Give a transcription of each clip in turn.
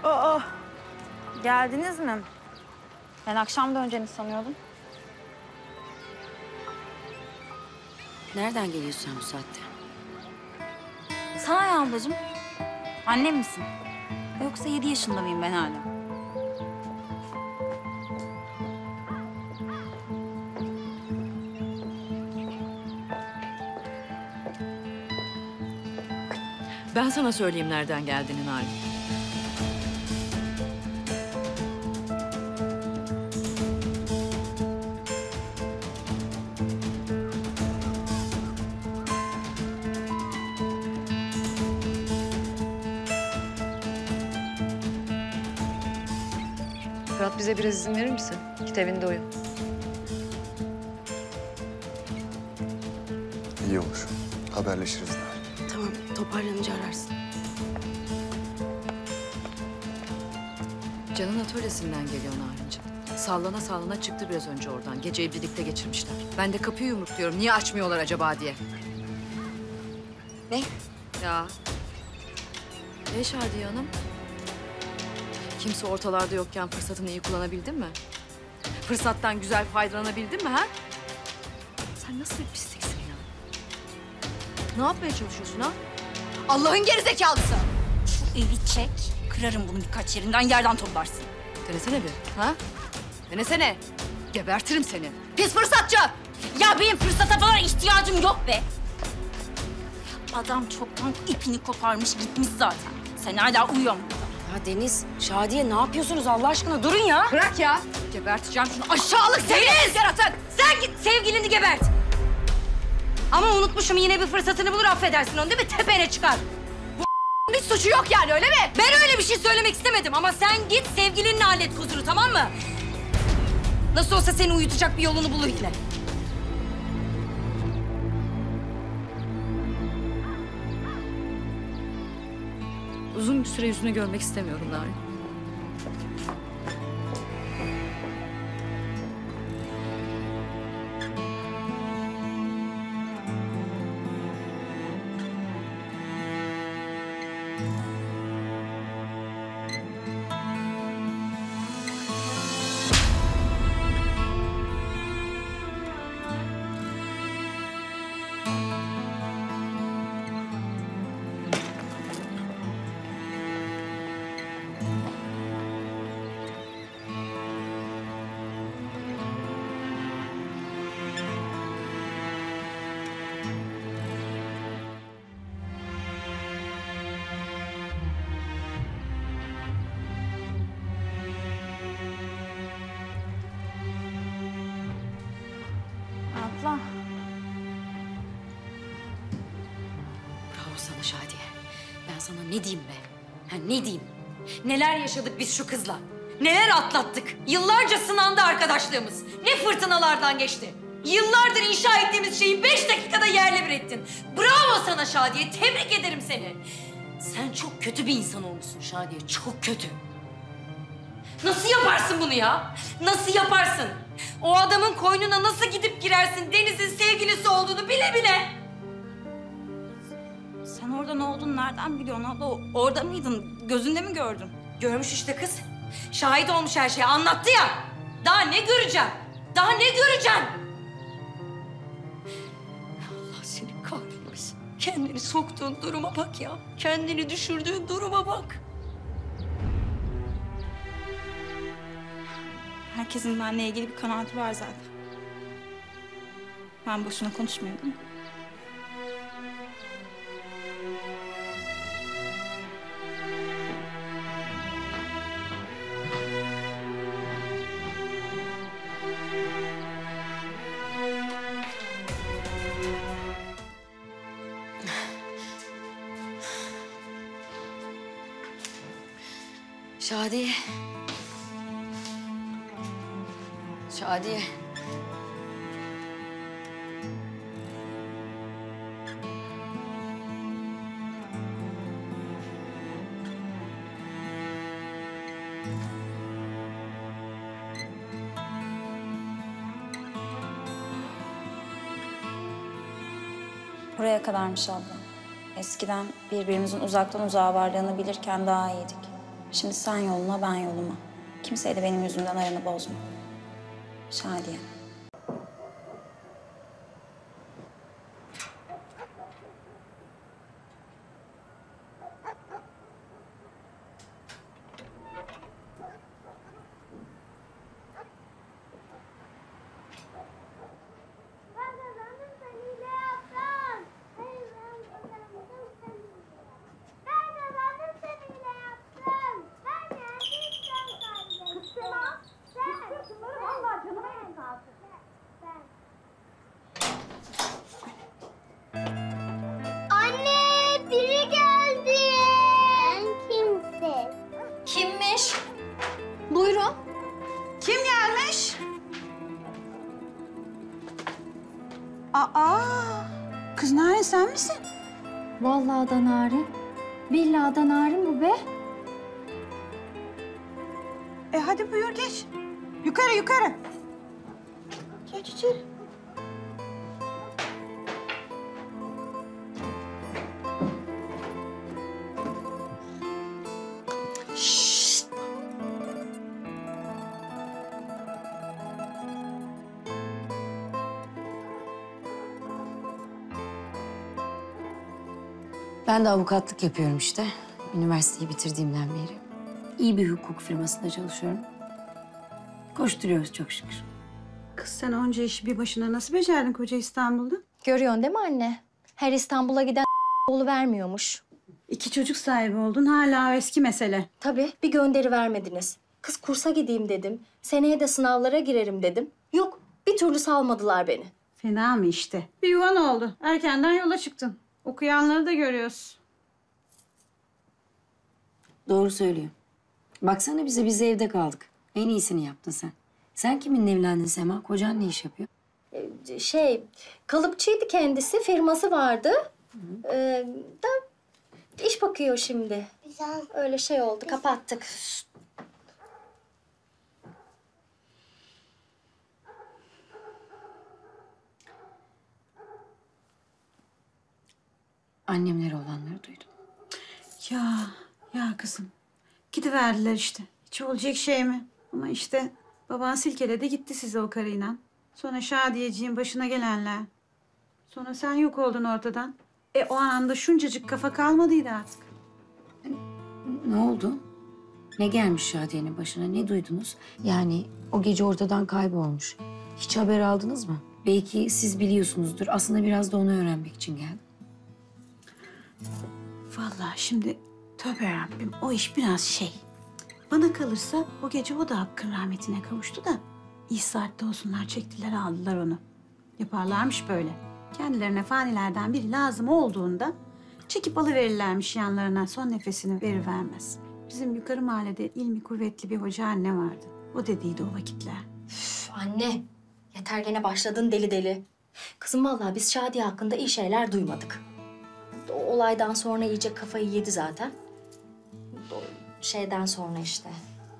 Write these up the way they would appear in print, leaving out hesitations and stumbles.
Aa, geldiniz mi? Ben akşam döneceğini sanıyordum. Nereden geliyorsun sen bu saatte? Sana ne ablacığım? Annem misin? Yoksa 7 yaşında mıyım ben hala? Ben sana söyleyeyim nereden geldiğini Narin. Fırat, bize biraz izin verir misin? Git evinde uyu. İyi olur. Haberleşiriz daha. Tamam, toparlanınca ararsın. Can'ın atölyesinden geliyor Narinciğim. Sallana sallana çıktı biraz önce oradan. Geceyi birlikte geçirmişler. Ben de kapıyı yumrukluyorum. Niye açmıyorlar acaba diye. Ne? Ya. Ne Şadiye Hanım? Kimse ortalarda yokken fırsatını iyi kullanabildin mi? Fırsattan güzel faydalanabildin mi ha? Sen nasıl bir pisliksin ya? Ne yapmaya çalışıyorsun ha? Allah'ın gerizekalısı! Şu evi çek, kırarım bunu birkaç yerinden, yerden toplarsın. Denesene bir, ha? Denesene. Gebertirim seni. Pis fırsatçı! Ya benim fırsata falan ihtiyacım yok be. Adam çoktan ipini koparmış gitmiş zaten. Sen hala uyuyorsun burada. Ya Deniz, Şadiye ne yapıyorsunuz Allah aşkına? Durun ya. Bırak ya. Geberteceğim şunu aşağılık seni. Yaratık. Sen git sevgilini gebert. Ama unutmuşum, yine bir fırsatını bulur affedersin onu, değil mi? Tepene çıkar. Bu hiç suçu yok yani, öyle mi? Ben öyle bir şey söylemek istemedim ama sen git sevgilinle hallet huzuru, tamam mı? Nasıl olsa seni uyutacak bir yolunu bulur yine. Uzun bir süre yüzünü görmek istemiyorum Narin. Abla. Bravo sana Şadiye. Ben sana ne diyeyim be? Ha, ne diyeyim? Neler yaşadık biz şu kızla? Neler atlattık? Yıllarca sınandı arkadaşlığımız. Ne fırtınalardan geçti. Yıllardır inşa ettiğimiz şeyi 5 dakikada yerle bir ettin. Bravo sana Şadiye. Tebrik ederim seni. Sen çok kötü bir insan olmuşsun Şadiye. Çok kötü. Nasıl yaparsın bunu ya? Nasıl yaparsın? O adamın koynuna nasıl gidip girersin Deniz'in sevgilisi olduğunu bile bile? Sen orada ne olduğunu nereden biliyorsun abla? Orada mıydın? Gözünde mi gördün? Görmüş işte kız. Şahit olmuş her şeye. Anlattı ya. Daha ne göreceğim? Daha ne göreceğim? Allah seni kahretmesin. Kendini soktuğun duruma bak ya. Kendini düşürdüğün duruma bak. Herkesin benimle ilgili bir kanaati var zaten. Ben boşuna konuşmuyorum değil mi? Şadiye. Şadiye. Buraya kadarmış abla. Eskiden birbirimizin uzaktan uzağa varlığını bilirken daha iyiydik. Şimdi sen yoluna, ben yoluma. Kimseye de benim yüzümden aranı bozma. Şadiye. Anne, biri geldi. Sen kimsin? Kimmiş? Buyurun. Kim gelmiş? Aa, kız Narin sen misin? Vallahi da narin. Billahi da narin bu be. Hadi buyur geç. Yukarı yukarı. Geç içeri. Ben de avukatlık yapıyorum işte. Üniversiteyi bitirdiğimden beri. İyi bir hukuk firmasında çalışıyorum. Koşturuyoruz çok şükür. Kız sen onca işi bir başına nasıl becerdin koca İstanbul'da? Görüyorsun değil mi anne? Her İstanbul'a giden vermiyormuş. 2 çocuk sahibi oldun hala o eski mesele. Tabii bir gönderi vermediniz. Kız kursa gideyim dedim. Seneye de sınavlara girerim dedim. Yok bir türlü salmadılar beni. Fena mı işte? Bir yuvan oldu. Erkenden yola çıktın. Okuyanları da görüyoruz. Doğru söylüyor. Baksana biz evde kaldık. En iyisini yaptın sen. Sen kiminle evlendin Sema? Kocan ne iş yapıyor? Kalıpçıydı kendisi, firması vardı. Da iş bakıyor şimdi. Güzel. Öyle şey oldu, kapattık. Annemlere olanları duydum. Ya kızım. Gidiverdiler işte. Hiç olacak şey mi? Ama işte baban silkeledi gitti size o karıyla. Sonra Şadiyeciğin başına gelenler. Sonra sen yok oldun ortadan. O anda şuncacık kafa kalmadıydı artık. Ne oldu? Ne gelmiş Şadiye'nin başına? Ne duydunuz? Yani o gece ortadan kaybolmuş. Hiç haber aldınız mı? Belki siz biliyorsunuzdur. Aslında biraz da onu öğrenmek için geldim. Vallahi şimdi tövbe Rabbim o iş biraz şey. Bana kalırsa o gece o da Hakk'ın rahmetine kavuştu da iyi saatte olsunlar çektiler aldılar onu. Yaparlarmış böyle. Kendilerine fanilerden biri lazım olduğunda çekip alıverirlermiş yanlarına son nefesini verivermez. Bizim yukarı mahallede ilmi kuvvetli bir hoca anne vardı. O dediydi o vakitler. Üf, anne, yeter gene başladın deli deli. Kızım vallahi biz Şadiye hakkında iyi şeyler duymadık. O olaydan sonra iyice kafayı yedi zaten. O şeyden sonra işte.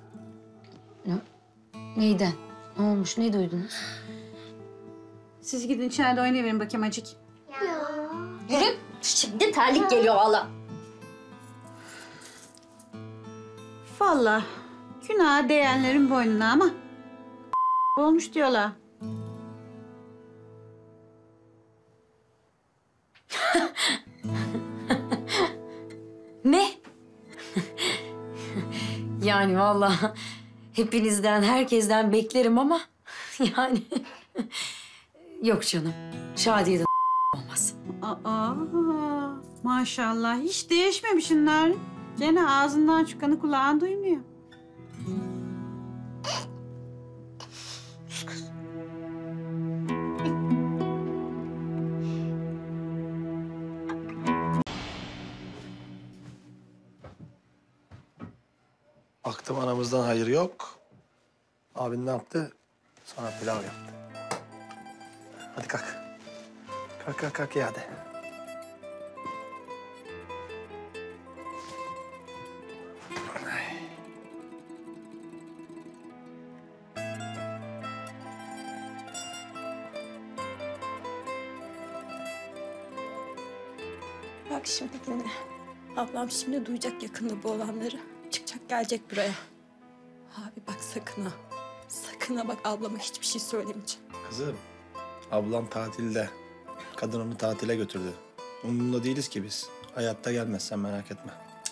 Neyden? Ne olmuş? Ne duydunuz? Siz gidin içeride oynayıverin bakayım acık. Yürü. Şimdi terlik geliyor valla. Vallahi günah değenlerin boynuna ama olmuş diyorlar. Ne? Yani vallahi hepinizden, herkesten beklerim ama yani yok canım. Şadiye'den olmaz. Aa, maşallah hiç değişmemişsin Narin. Gene ağzından çıkanı kulağın duymuyor. Baktım anamızdan hayır yok. Abin ne yaptı? Sana pilav yaptı. Hadi kalk. Kalk ye hadi. Bak şimdi dinle. Ablam şimdi duyacak yakında bu olanları. Çıkacak gelecek buraya. Abi bak sakın ha. Sakın ha bak ablama hiçbir şey söylemeyeceğim. Kızım, ablam tatilde. Kadın onu tatile götürdü. Umurunda değiliz ki biz. Hayatta gelmez, sen merak etme.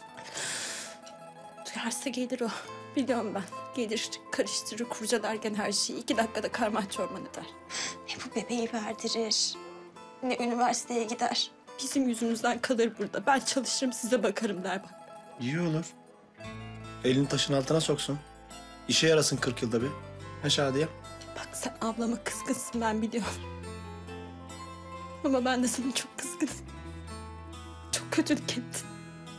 Duyarsa gelir o. Biliyorum ben. Gelir karıştırır kurcalarken her şeyi 2 dakikada karman çorman eder. Ne bu bebeği verdirir. Ne üniversiteye gider. Bizim yüzümüzden kalır burada. Ben çalışırım size bakarım der bak. İyi olur. Elini taşın altına soksun. İşe yarasın 40 yılda bir. Ha Şadiye? Bak sen ablama kızgınsın ben biliyorum. Ama ben de sana çok kızgınım. Çok kötülük ettin.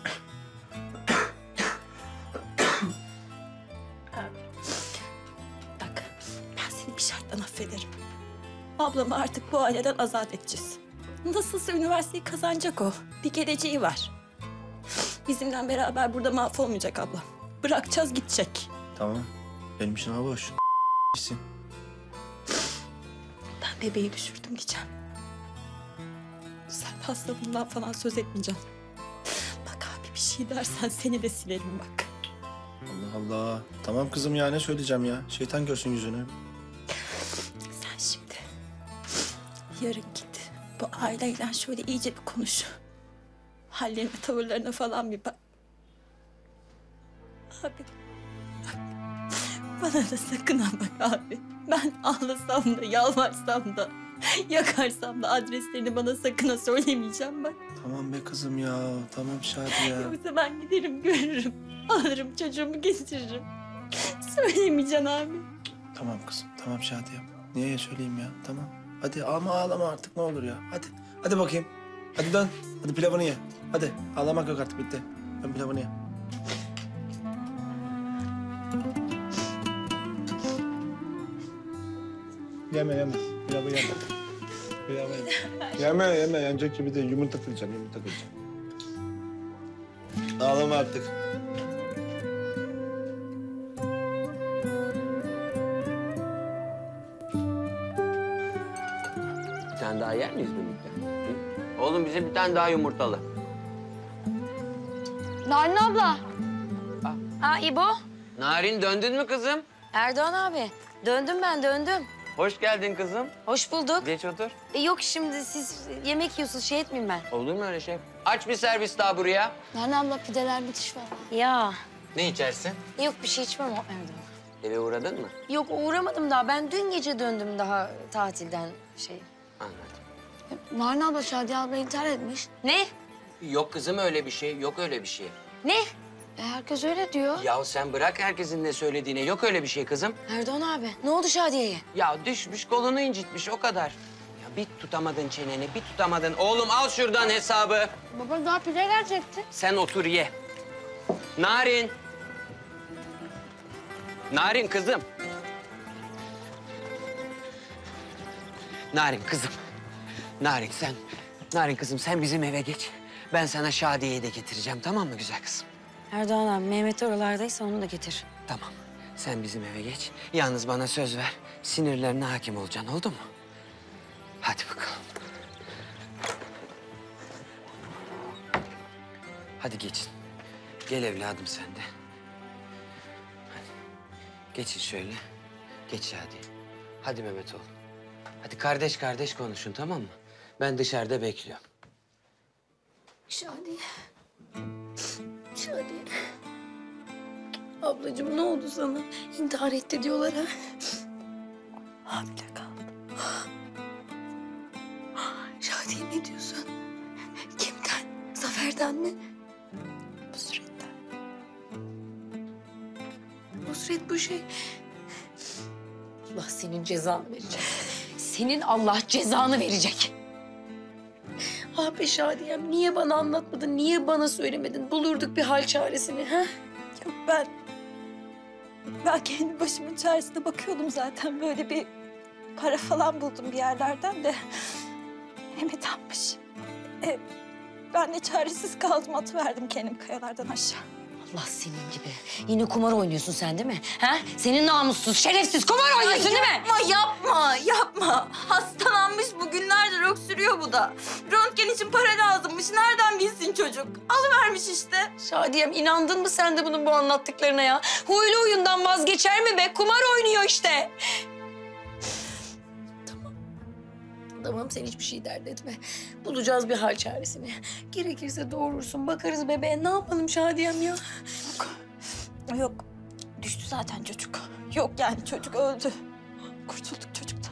Bak ben seni bir şartla affederim. Ablamı artık bu aileden azat edeceğiz. Nasılsa üniversiteyi kazanacak o. Bir geleceği var. Bizimle beraber burada mahvolmayacak ablam. Bırakacağız gidecek. Tamam. Benim için hava hoş. İsim. Ben bebeği düşürdüm diyeceğim. Sen hastalığından falan söz etmeyeceksin. Bak abi bir şey dersen seni de silerim bak. Allah Allah. Tamam kızım ya, ne söyleyeceğim ya? Şeytan görsün yüzünü. Sen şimdi yarın git. Bu aileyle şöyle iyice bir konuş. Hallerine, tavırlarına falan bir bak. Abi bak. Bana da sakın ha bak abi. Ben ağlasam da, yalvarsam da, yakarsam da adreslerini bana sakın ha söylemeyeceğim bak. Tamam be kızım ya. Tamam Şadiye. Yoksa ben giderim görürüm. Alırım çocuğumu getiririm. Söyleyemeyeceksin abi. Tamam kızım. Tamam Şadiye. Niye söyleyeyim ya? Tamam. Hadi ama ağlama artık ne olur ya. Hadi. Hadi bakayım. Hadi dön. Hadi pilavını ye. Hadi. Ağlamak yok artık, bitti. Dön pilavını ye. Yeme. Pilavı yeme. Pilavı yeme. Yeme. Yenecek gibi değil. Yumurta kıracağım. Ağlama artık. Bir tane daha yer miyiz birlikte? Hı? Oğlum bize bir tane daha yumurtalı. Narin abla. Aa İbo. Narin, döndün mü kızım? Erdoğan abi. Döndüm ben döndüm. Hoş geldin kızım. Hoş bulduk. Geç otur. Yok şimdi siz yemek yiyorsunuz şey etmeyeyim ben. Olur mu öyle şey? Aç bir servis daha buraya. Narin abla pideler müthiş valla. Ya. Ne içersin? Yok bir şey içmem o Erdoğan. Eve uğradın mı? Yok uğramadım daha. Ben dün gece döndüm daha tatilden şey. Anladım. Narin abla Şadiye abla intihar etmiş. Ne? Yok kızım öyle bir şey, yok öyle bir şey. Ne? Herkes öyle diyor. Ya sen bırak herkesin ne söylediğine, yok öyle bir şey kızım. Erdoğan abi ne oldu Şadiye'ye? Ya düşmüş, kolunu incitmiş, o kadar. Ya bir tutamadın çeneni, bir tutamadın. Oğlum al şuradan hesabı. Baba daha pide gelecekti. Sen otur ye. Narin. Narin kızım. Narin kızım. Narin kızım sen bizim eve geç. Ben sana Şadiye'yi de getireceğim, tamam mı güzel kızım? Erdoğan abi Mehmet oralardaysa onu da getir. Tamam. Sen bizim eve geç. Yalnız bana söz ver. Sinirlerine hakim olacaksın, oldu mu? Hadi bakalım. Hadi geçin. Gel evladım sen de. Hadi. Geçin şöyle. Geç hadi. Hadi Mehmet oğlum. Hadi kardeş kardeş konuşun, tamam mı? Ben dışarıda bekliyorum. Şadiye. Ablacığım ne oldu sana? İntihar etti diyorlar ha. Hamile kaldım. Şadiye ne diyorsun? Kimden? Zafer'den mi? Nusret'ten. Nusret bu şey. Allah senin cezanı verecek. Senin Allah cezanı verecek. Abi Şadiyem niye bana anlatmadın? Niye bana söylemedin? Bulurduk bir hal çaresini ha? Yok ben kendi başımın çaresine bakıyordum zaten. Böyle bir para falan buldum bir yerlerden de. Mehmet almış. Ben de çaresiz kaldım, atıverdim kendimi kayalardan aşağı. Allah senin gibi. Yine kumar oynuyorsun sen değil mi? Ha? Senin namussuz, şerefsiz kumar oynuyorsun değil mi? Yapma. Hastalanmış bu, günlerdir öksürüyor bu da. Röntgen için para lazımmış. Nereden bilsin çocuk? Alıvermiş işte. Şadiyem, inandın mı sen de bunun bu anlattıklarına ya? Huylu huyundan vazgeçer mi be? Kumar oynuyor işte. Tamam, sen hiçbir şey dert etme. Bulacağız bir hal çaresini. Gerekirse doğurursun, bakarız bebeğe. Ne yapalım Şadiyem ya? Yok. Düştü zaten çocuk. Yok yani çocuk öldü. Kurtulduk çocuktan.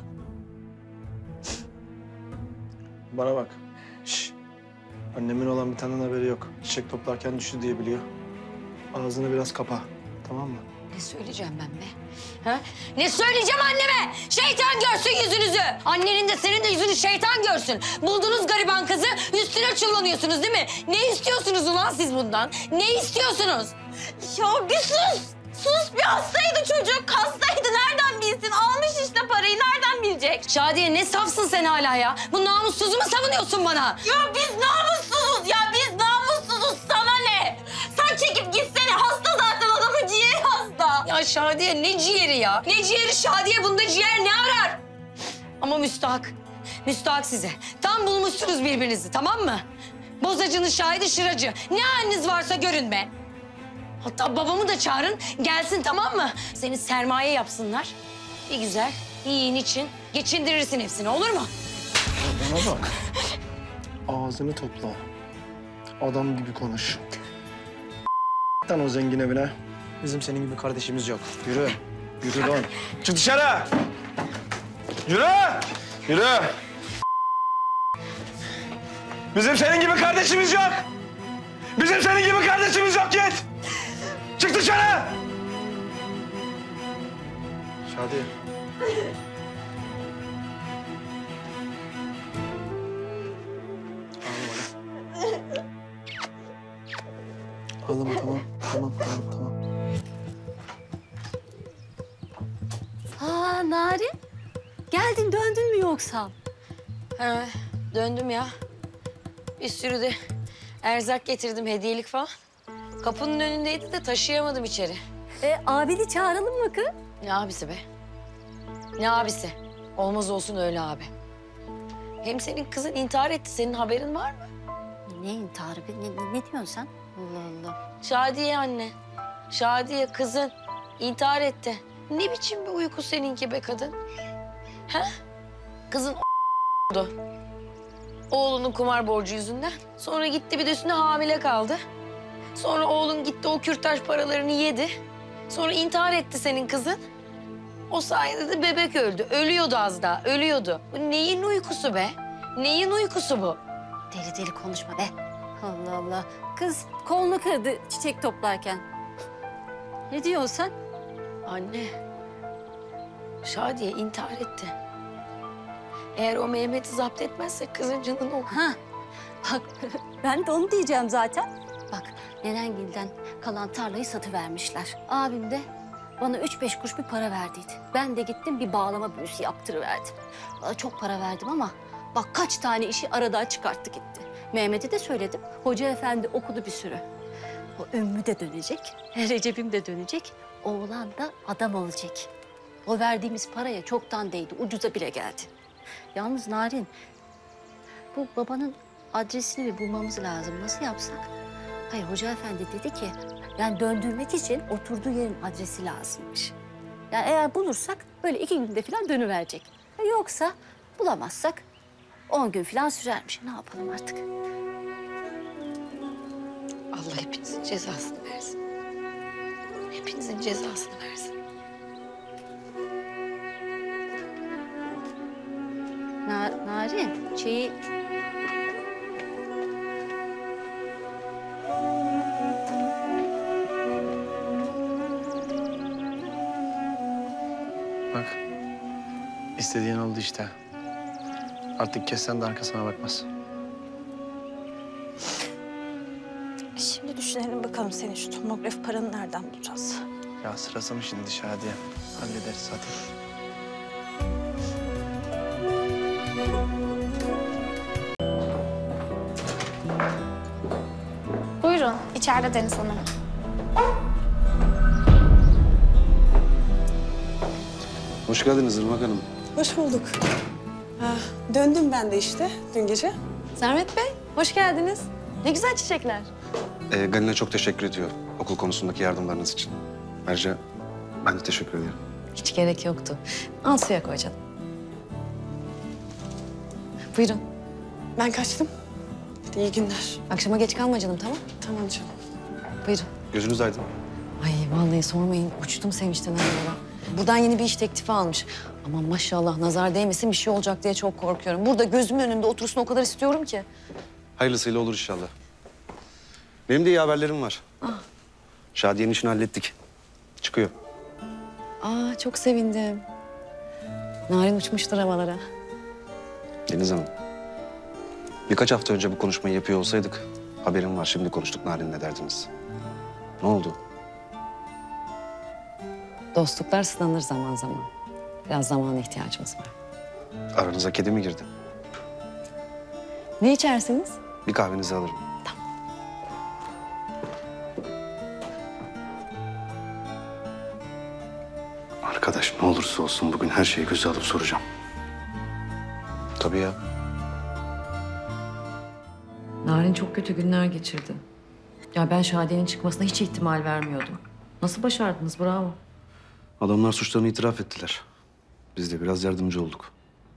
Bana bak. Şş. Annemin olan bir tane haberi yok. Çiçek toplarken düştü diye biliyor. Ağzını biraz kapa. Tamam mı? Ne söyleyeceğim ben be? Ha? Ne söyleyeceğim anneme? Şeytan görsün yüzünüzü. Annenin de senin de yüzünü şeytan görsün. Buldunuz gariban kızı, üstüne çullanıyorsunuz değil mi? Ne istiyorsunuz ulan siz bundan? Ne istiyorsunuz? Ya bir sus. Sus, bir hastaydı çocuk. Hastaydı, nereden bilsin? Almış işte parayı, nereden bilecek? Şadiye, ne safsın sen hala ya? Bu namussuzu mu savunuyorsun bana? Ya biz namussuzuz ya, biz namussuzuz. Sana ne? Sen çekip gitsene. Hasta zaten, adamın ciğeri hasta. Ya Şadiye, ne ciğeri ya? Ne ciğeri Şadiye? Bunda ciğer ne arar? Ama müstahak. Müstahak size. Tam bulmuşsunuz birbirinizi, tamam mı? Bozacının şahidi şıracı. Ne haliniz varsa görün be. Hatta babamı da çağırın, gelsin, tamam mı? Seni sermaye yapsınlar. Bir güzel, yiyin için geçindirirsin hepsini, olur mu? Bana bak. Ağzını topla. Adam gibi konuş. Lan o zengin evine. Bizim senin gibi kardeşimiz yok. Yürü. Yürü lan. Çık dışarı. Yürü. Yürü. Bizim senin gibi kardeşimiz yok. Bizim senin gibi kardeşimiz yok, git. Çık dışarı. Şadiye. Ağlama. Ağlama, tamam. Ha Narin, geldin, döndün mü yoksa? He, döndüm ya. Bir sürü de erzak getirdim, hediyelik falan. Kapının önündeydi de taşıyamadım içeri. Abini çağıralım mı kız? Ne abisi be? Ne abisi? Olmaz olsun öyle abi. Hem senin kızın intihar etti, senin haberin var mı? Ne intiharı be? Ne diyorsun sen? Allah Allah. Şadiye anne. Şadiye kızın intihar etti. Ne biçim bir uyku seninki be kadın? He? Kızın oldu. Oğlunun kumar borcu yüzünden. Sonra gitti bir de üstüne hamile kaldı. Sonra oğlun gitti o kürtaj paralarını yedi. Sonra intihar etti senin kızın. O sayede de bebek öldü. Ölüyordu az daha, ölüyordu. Bu neyin uykusu be? Neyin uykusu bu? Deli konuşma be. Allah Allah. Kız kolunu kırdı çiçek toplarken. Ne diyorsun sen? Anne, Şadiye intihar etti. Eğer o Mehmet'i zapt etmezse kızın canını okur. Ha. Bak ben de onu diyeceğim zaten. Bak Nenengil'den kalan tarlayı satıvermişler. Abim de bana 3-5 kuruş bir para verdiydi. Ben de gittim bir bağlama büyüsü yaptırıverdim. Bana çok para verdim ama bak kaç tane işi aradan çıkarttı gitti. Mehmet'e de söyledim. Hoca efendi okudu bir sürü. O Ümmü de dönecek, Recep'im de dönecek. Oğlan da adam olacak. O verdiğimiz paraya çoktan değdi, ucuza bile geldi. Yalnız Narin, bu babanın adresini bir bulmamız lazım. Nasıl yapsak? Hayır, Hoca efendi dedi ki, yani döndürmek için oturduğu yerin adresi lazımmış. Yani eğer bulursak böyle 2 günde falan dönüverecek. Yoksa bulamazsak 10 gün falan sürermiş. Ne yapalım artık? Allah hepinizin cezasını versin. Hepinizin cezasını versin. Narin, şeyi... Bak. İstediğin oldu işte. Artık kessen de arkasına bakmaz. Şimdi düşünelim bakalım, senin şu tomografi paranı nereden bulacağız? Ya sırası mı şimdi Şadiye? Hallederiz hadi. Buyurun, içeride Deniz Hanım. Hoş geldiniz Irmak Hanım. Hoş bulduk. Döndüm ben de işte dün gece. Sermet Bey, hoş geldiniz. Ne güzel çiçekler. Galina çok teşekkür ediyor okul konusundaki yardımlarınız için. Ayrıca ben de teşekkür ederim. Hiç gerek yoktu. Al suya koy canım. Buyurun. Ben kaçtım. Hadi iyi günler. Akşama geç kalma canım, tamam? Tamam canım. Buyurun. Gözünüz aydın. Ay vallahi sormayın. Uçtum sevinçten aralara. Buradan yeni bir iş teklifi almış. Ama maşallah nazar değmesin bir şey olacak diye çok korkuyorum. Burada gözümün önünde otursun o kadar istiyorum ki. Hayırlısıyla olur inşallah. Benim de iyi haberlerim var. Şadiye'nin işini hallettik. Çıkıyor. Aa çok sevindim. Narin uçmuştur havalara. Deniz Hanım. Birkaç hafta önce bu konuşmayı yapıyor olsaydık haberim var. Şimdi konuştuk Narin'le derdiniz. Ne oldu? Dostluklar sınanır zaman zaman. Biraz zamana ihtiyacımız var. Aranıza kedi mi girdi? Ne içersiniz? Bir kahvenizi alırım. Arkadaş ne olursa olsun bugün her şeyi göze alıp soracağım. Tabii ya. Narin çok kötü günler geçirdi. Ya ben Şadiye'nin çıkmasına hiç ihtimal vermiyordum. Nasıl başardınız? Bravo. Adamlar suçlarını itiraf ettiler. Biz de biraz yardımcı olduk.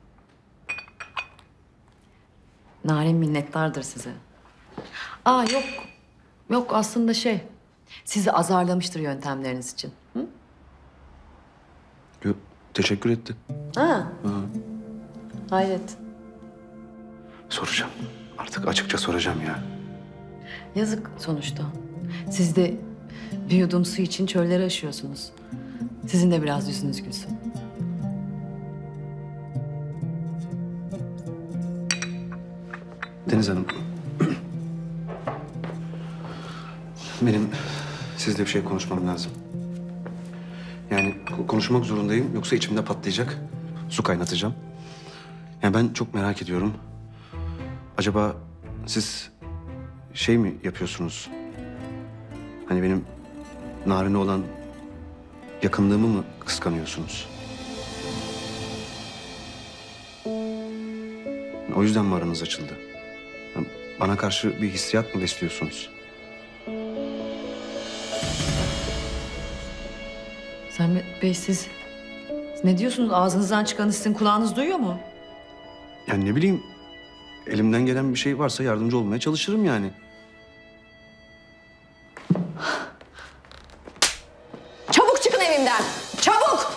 Narin minnettardır size. Aa yok. Yok aslında sizi azarlamıştır yöntemleriniz için. Hı? Yok, teşekkür etti. Ha. Hayret. Soracağım. Artık açıkça soracağım ya. Yazık sonuçta. Siz de bir yudum su için çölleri aşıyorsunuz. Sizin de biraz yüzünüz gülsün. Deniz Hanım. Benim sizle bir şey konuşmam lazım. Yani konuşmak zorundayım yoksa içimde patlayacak. Su kaynatacağım. Yani ben çok merak ediyorum. Acaba siz şey mi yapıyorsunuz? Hani benim Narin'e olan yakınlığımı mı kıskanıyorsunuz? O yüzden mi aranız açıldı? Yani bana karşı bir hissiyat mı besliyorsunuz? Sermet Bey siz ne diyorsunuz? Ağzınızdan çıkanı sizin kulağınız duyuyor mu? Yani ne bileyim, elimden gelen bir şey varsa yardımcı olmaya çalışırım yani. Çabuk çıkın evimden! Çabuk!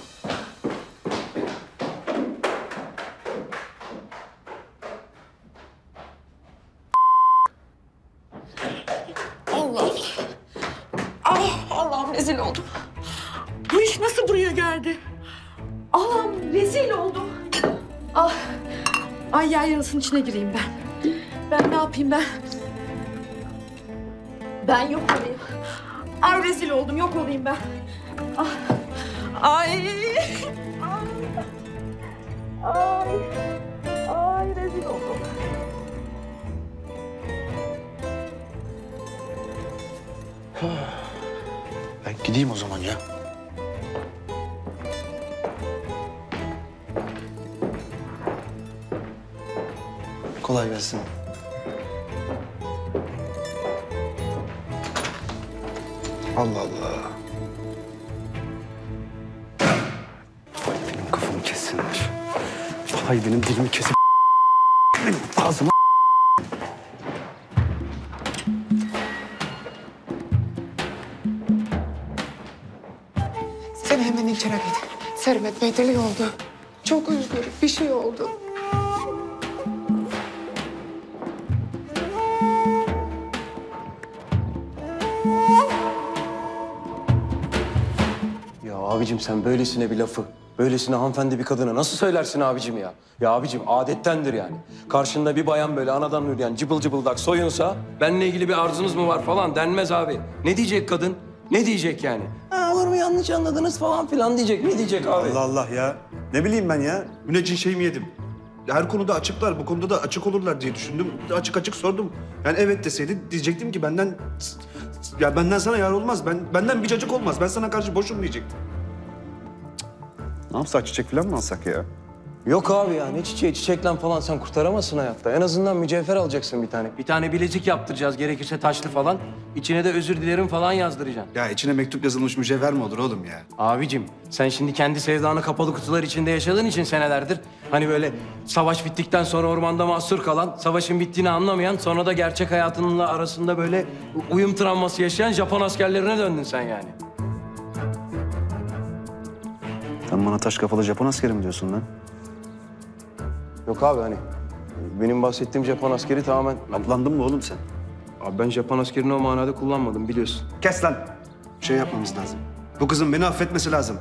Allah. Ah Allah'ım rezil oldum. Bu iş nasıl buraya geldi? Allah'ım rezil oldum. Ah. Ay yer yarısının içine gireyim ben. Ben ne yapayım ben? Ben yok olayım. Ay rezil oldum yok olayım ben. Ah. Ay. Ay. Ay rezil oldum. Ben gideyim o zaman ya. Kolay gelsin. Allah Allah. Ay benim kafamı kessinler. Ay benim dilimi kesip benim ağzıma. Seni hemen içeri git. Sermet Bey deli oldu. Çok üzgün. Bir şey oldu. Ya abicim sen böylesine bir lafı, böylesine hanımefendi bir kadına nasıl söylersin abicim ya? Ya abicim adettendir yani. Karşında bir bayan böyle anadan yürüyen cıbıl cıbıldak soyunsa... ...benimle ilgili bir arzunuz mu var falan denmez abi. Ne diyecek kadın? Ne diyecek yani? Ha olur mu yanlış anladınız falan filan diyecek. Ne diyecek abi? Allah Allah ya. Ne bileyim ben ya. Müneccin şey mi yedim? her konuda açıklar, bu konuda da açık olurlar diye düşündüm. Açık açık sordum. Yani evet deseydi diyecektim ki benden sana yar olmaz. Benden bir cacık olmaz. Ben sana karşı boşum diyecektim. Ne yapsak, çiçek falan mı alsak ya? Yok abi ya, ne çiçeği, çiçekle falan sen kurtaramazsın hayatta. En azından mücevher alacaksın bir tane. Bir tane bilezik yaptıracağız, gerekirse taşlı falan. İçine de özür dilerim falan yazdıracaksın. Ya içine mektup yazılmış mücevher mi olur oğlum ya? Abicim, sen şimdi kendi sevdanı kapalı kutular içinde yaşadığın için senelerdir... ...hani böyle savaş bittikten sonra ormanda mahsur kalan, savaşın bittiğini anlamayan... ...sonra da gerçek hayatınınla arasında böyle uyum travması yaşayan Japon askerlerine döndün sen yani. Sen bana taş kafalı Japon askeri mi diyorsun lan? Yok abi hani benim bahsettiğim Japon askeri tamamen... Atlandın mı oğlum sen? Abi ben Japon askerini o manada kullanmadım biliyorsun. Kes lan! Bir şey yapmamız lazım. Bu kızın beni affetmesi lazım.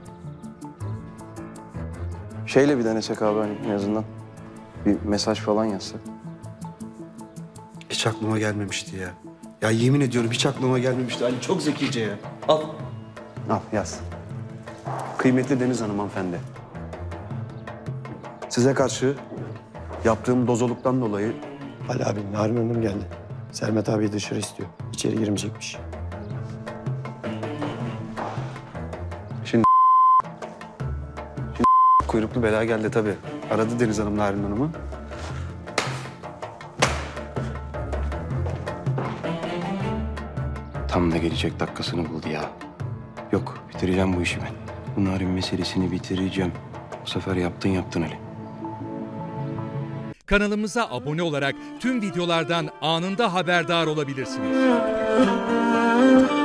Şeyle bir denesek abi hani en azından. Bir mesaj falan yazsak. Hiç aklıma gelmemişti ya. Ya yemin ediyorum hiç aklıma gelmemişti. Ali çok zekice ya. Al. Al yaz. Kıymetli Deniz Hanım hanımefendi. Size karşı yaptığım dozoluktan dolayı... Ali abi, Narin Hanım geldi. Sermet abi dışarı istiyor. İçeri girmeyecekmiş. Şimdi kuyruklu bela geldi tabii. Aradı Deniz Hanım Narin Hanım'ı. Tam da gelecek dakikasını buldu ya. Yok, bitireceğim bu işi ben. Bu Narin meselesini bitireceğim. Bu sefer yaptın Ali. Kanalımıza abone olarak tüm videolardan anında haberdar olabilirsiniz.